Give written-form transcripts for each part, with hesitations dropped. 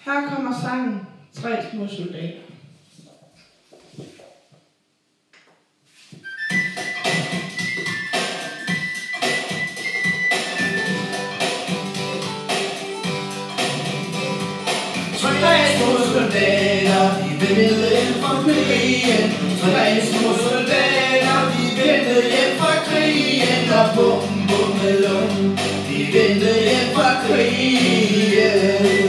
Her kommer sangen 3 små soldater. Tre små soldater, de ventede hjem fra krigen. Tre små soldater, de ventede hjem fra krigen. Og bum bum med lum, de ventede hjem fra krigen.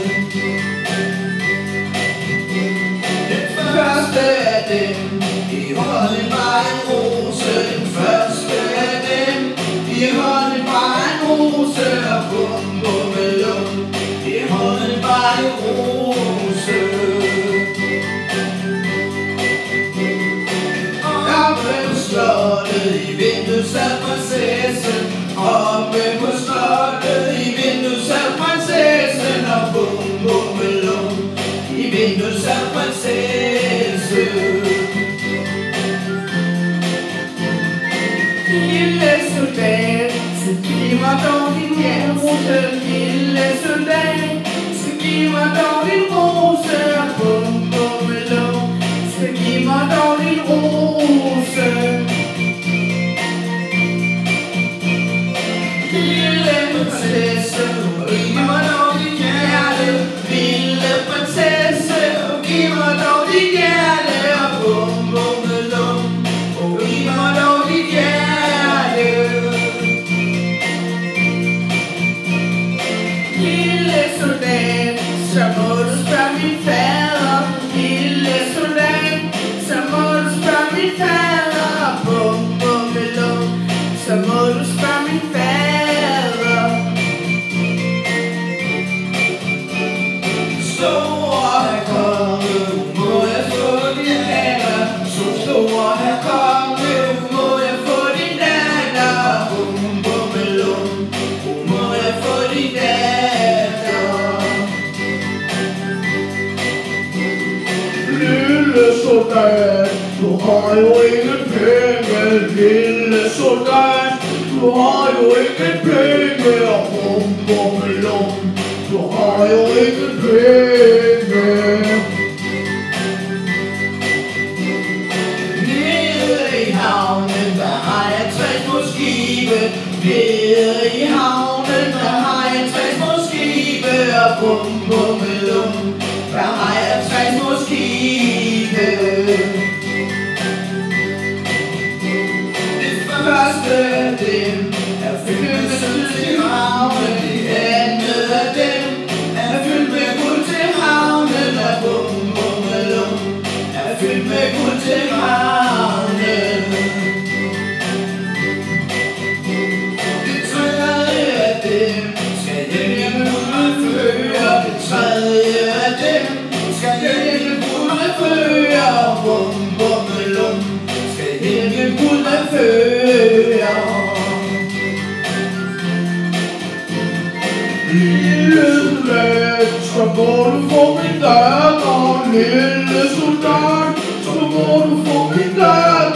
Den første af dem, i hånden var en rose. Den første af dem, i hånden var en rose. Og bum bum med lum, i hånden var en rose. Oppe på slottet, i vinduet sad prinsessen. Oppe på slottet, i vinduet sad prinsessen. Og bum bum med lum, i vinduet sad prinsessen. Lille soldat, så giv mig dog din rose. Lille soldat, så giv mig dog din rose. Og bum bum med lum, så giv mig dog din rose. Lille prinsesse, giv mig dog dit hjerte. Lille prinsesse, giv mig dog dit hjerte. Og bum bum med lum, giv mig dog dit hjerte. Lille soldat, så må du spørge min fader. Lille soldat, så må du spørge min fader. Bum bum med lum, så må du spørge min fader. Store herr konge, må jeg få din datter. Så store herr konge, må jeg få din datter. Bum bum med lum, må jeg få din datter. Lille soldat, du har jo ingen penge. Lille soldat, du har jo ingen penge. Og bum bum med lum, du har jo ingen penge. Nede i havnen, der har jeg 3 små skibe. Nede i havnen, der har jeg 3 små skibe. Og bum bum med lum, der har jeg 3 små skibe. Det første af dem er fyldt med sølv til havnen. Det andet af dem er fyldt med guld til havnen. Og bum bum med lum, er fyldt med guld til havnen. Det tredje af dem skal hjem ud med fører. Det tredje af dem skal hjem ud med fører. Bum bum med lum, skal hjem ud med fører. Lille soldat, så må du få min datter. Lille soldat, så må du få min datter.